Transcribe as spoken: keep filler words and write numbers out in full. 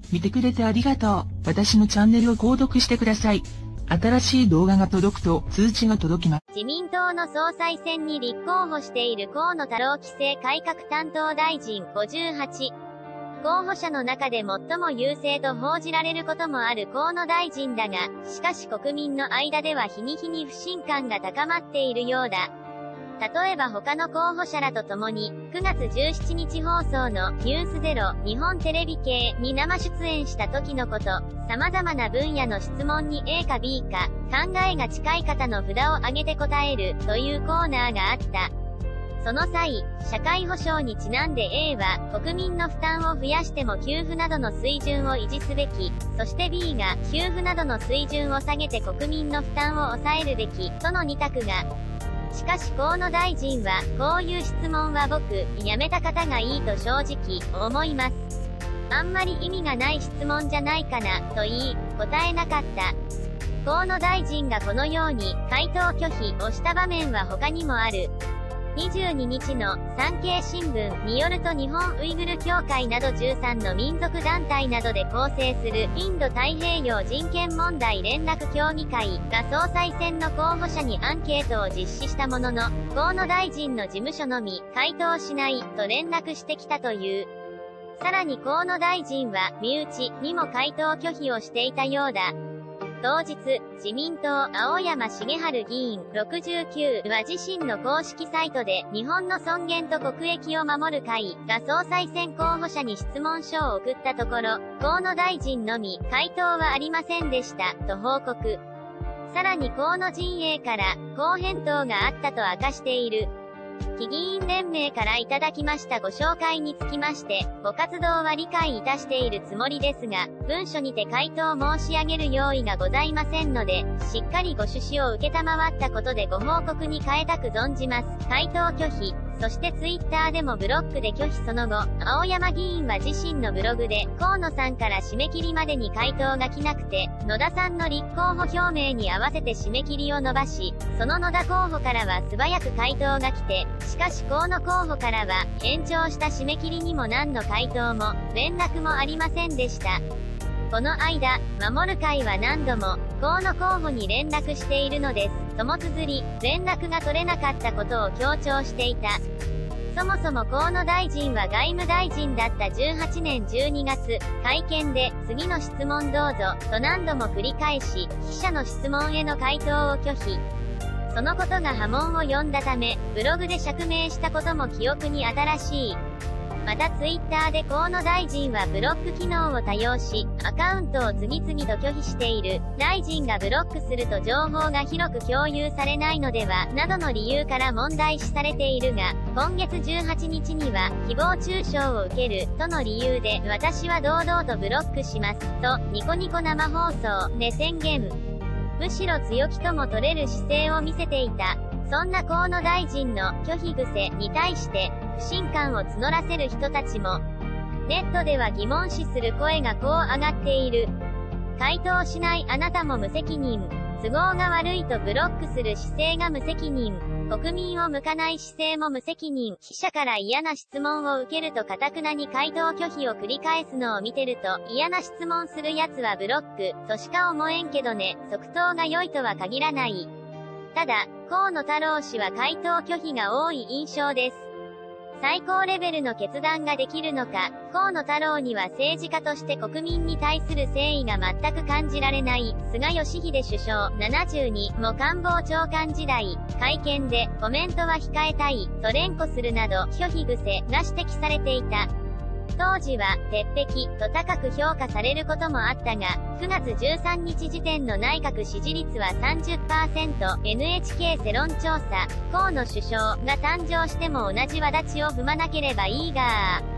見てくれてありがとう。私のチャンネルを購読してください。新しい動画が届くと通知が届きます。 自民党の総裁選に立候補している河野太郎規制改革担当大臣ごじゅうはち。候補者の中で最も優勢と報じられることもある河野大臣だが、しかし国民の間では日に日に不信感が高まっているようだ。例えば他の候補者らと共に、くがつじゅうしちにち放送のニュースゼロ日本テレビ系に生出演した時のこと、様々な分野の質問に A か B か、考えが近い方の札を挙げて答えるというコーナーがあった。その際、社会保障にちなんで A は、国民の負担を増やしても給付などの水準を維持すべき、そして B が、給付などの水準を下げて国民の負担を抑えるべき、とのに択が。しかし河野大臣は、こういう質問は僕、やめた方がいいと正直、思います。あんまり意味がない質問じゃないかな、と言い、答えなかった。河野大臣がこのように、回答拒否をした場面は他にもある。にじゅうににちの産経新聞によると日本ウイグル協会などじゅうさんの民族団体などで構成するインド太平洋人権問題連絡協議会が総裁選の候補者にアンケートを実施したものの、河野大臣の事務所のみ回答しないと連絡してきたという。さらに河野大臣は身内にも回答拒否をしていたようだ。当日、自民党青山茂春議員ろくじゅうきゅうは自身の公式サイトで日本の尊厳と国益を守る会が総裁選候補者に質問書を送ったところ、河野大臣のみ回答はありませんでしたと報告。さらに河野陣営からこう返答があったと明かしている。非議員連盟からいただきましたご紹介につきまして、ご活動は理解いたしているつもりですが、文書にて回答申し上げる用意がございませんので、しっかりご趣旨を受けたまわったことでご報告に変えたく存じます。回答拒否。そしてツイッターでもブロックで拒否。その後、青山議員は自身のブログで、河野さんから締め切りまでに回答が来なくて、野田さんの立候補表明に合わせて締め切りを延ばし、その野田候補からは素早く回答が来て、しかし河野候補からは、延長した締め切りにも何の回答も、連絡もありませんでした。この間、守る会は何度も、河野候補に連絡しているのです。とも綴り、連絡が取れなかったことを強調していた。そもそも河野大臣は外務大臣だったじゅうはちねんじゅうにがつ、会見で、次の質問どうぞ、と何度も繰り返し、記者の質問への回答を拒否。そのことが波紋を呼んだため、ブログで釈明したことも記憶に新しい。またツイッターで河野大臣はブロック機能を多用し、アカウントを次々と拒否している。大臣がブロックすると情報が広く共有されないのでは、などの理由から問題視されているが、今月じゅうはちにちには、誹謗中傷を受ける、との理由で、私は堂々とブロックします、と、ニコニコ生放送で宣言。むしろ強気とも取れる姿勢を見せていた。そんな河野大臣の拒否癖に対して、不信感を募らせる人たちも、ネットでは疑問視する声がこう上がっている。回答しないあなたも無責任。都合が悪いとブロックする姿勢が無責任。国民を向かない姿勢も無責任。記者から嫌な質問を受けると堅くなに回答拒否を繰り返すのを見てると、嫌な質問する奴はブロック、としか思えんけどね、即答が良いとは限らない。ただ、河野太郎氏は回答拒否が多い印象です。最高レベルの決断ができるのか、河野太郎には政治家として国民に対する誠意が全く感じられない。菅義偉首相ななじゅうにも官房長官時代、会見でコメントは控えたい、と連呼するなど拒否癖が指摘されていた。当時は、鉄壁、と高く評価されることもあったが、くがつじゅうさんにち時点の内閣支持率は さんじゅっパーセント、エヌエイチケー 世論調査、河野首相が誕生しても同じ轍を踏まなければいいがー。